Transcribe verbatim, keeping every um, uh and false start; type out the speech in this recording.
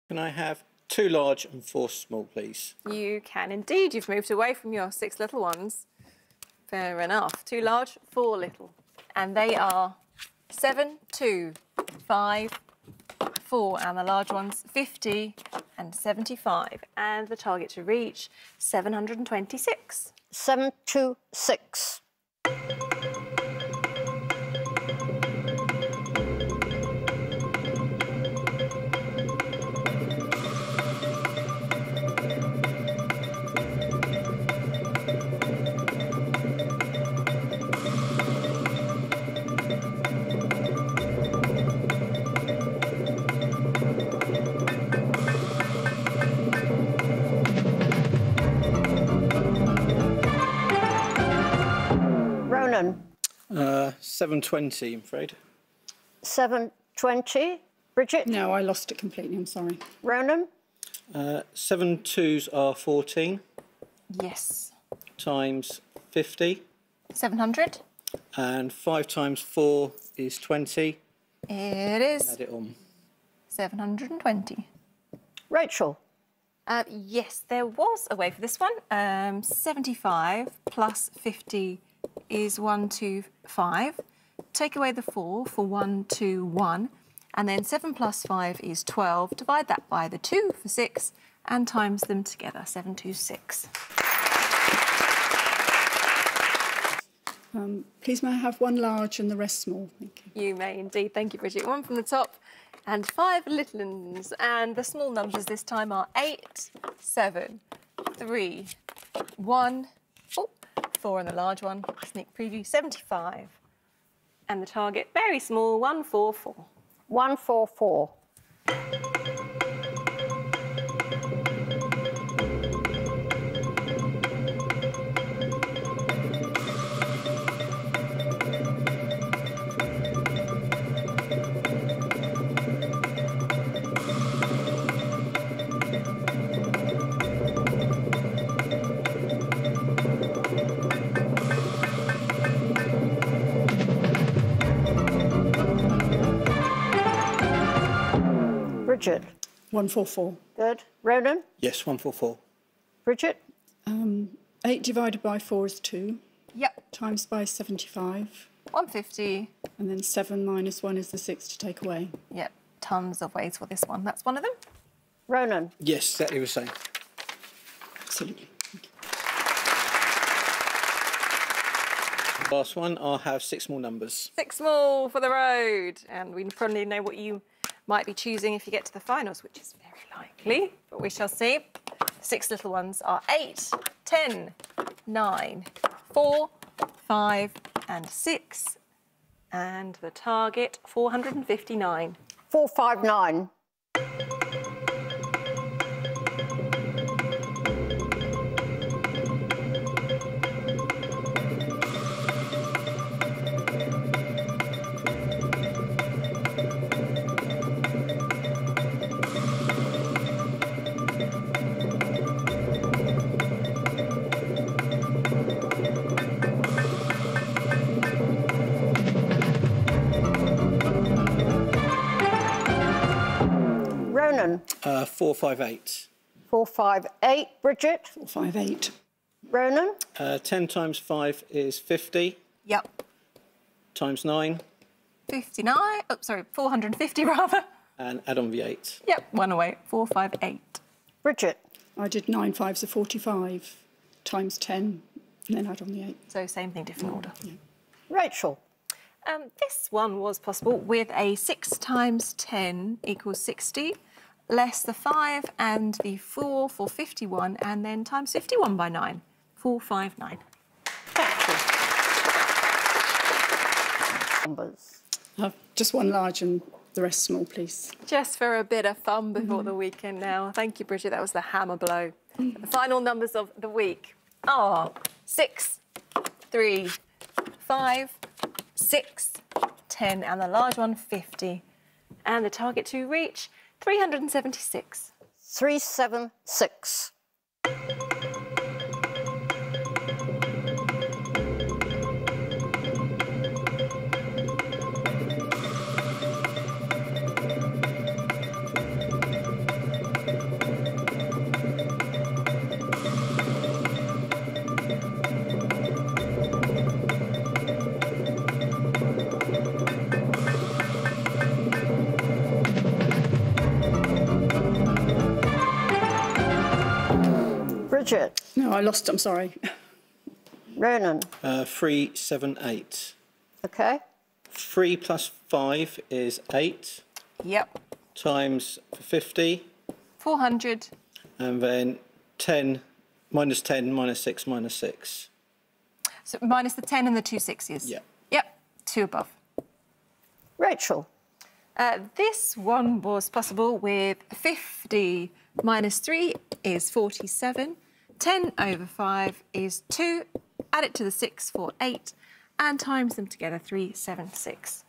Can I have two large and four small, please? You can indeed. You've moved away from your six little ones. Fair enough. Two large, four little. And they are seven, two, five, four, and the large ones, fifty and seventy-five. And the target to reach, seven hundred twenty-six. seven two six. Uh, seven twenty, I'm afraid. seven twenty. Bridget? No, I lost it completely, I'm sorry. Ronan? Uh, seven twos are fourteen. Yes. Times fifty. seven hundred. And five times four is twenty. It is. Add it on. seven hundred twenty. Rachel? Uh, yes, there was a way for this one. Um, seventy-five plus fifty is one two five. Take away the four for one two one, and then seven plus five is twelve. Divide that by the two for six, and times them together, seven two six. Um, please may I have one large and the rest small? Thank you. You may indeed. Thank you, Bridget. One from the top and five little ones. And the small numbers this time are eight, seven, three, one, oh, four and the large one. Sneak preview, seventy-five. And the target, very small, one four four. one four four. Bridget? one four four. Good. Ronan? Yes, one four four. Bridget? Um, eight divided by four is two. Yep. Times by seventy-five. one fifty. And then seven minus one is the six to take away. Yep. Tons of ways for this one. That's one of them. Ronan? Yes, exactly the same. Absolutely. Thank you. Last one, I'll have six small numbers. Six small for the road. And we probably know what you might be choosing if you get to the finals, which is very likely, but we shall see. Six little ones are eight, ten, nine, four, five, and six. And the target, four hundred fifty-nine. four five nine. Ronan? Uh, four five eight. four five eight. Bridget? four five eight. Ronan? Uh, ten times five is fifty. Yep. Times nine. fifty-nine. Oh, sorry, four hundred fifty rather. And add on the eight. Yep, one away. four five eight. Bridget? I did nine fives are forty-five. Times ten, and then add on the eight. So same thing, different order. Yeah. Rachel? Um, this one was possible with a six times ten equals sixty, less the five and the four for fifty-one, and then times fifty-one by nine, four five nine. Numbers. Uh, just one large and the rest small, please. Just for a bit of fun before the weekend now. Thank you, Bridget. That was the hammer blow. The final numbers of the week are six, three, five, six, ten, and the large one, fifty. And the target to reach, three hundred seventy-six. three seven six. Bridget. No, I lost, I'm sorry. Ronan. Uh, three, seven, eight. Okay. three plus five is eight, Yep. times fifty, four hundred. and then ten, minus ten, minus six, minus six. So minus the ten and the two sixes. Yeah. Yep, two above. Rachel. Uh, this one was possible with fifty minus three is forty-seven, ten over five is two, add it to the six for eight, and times them together, three, seven, six.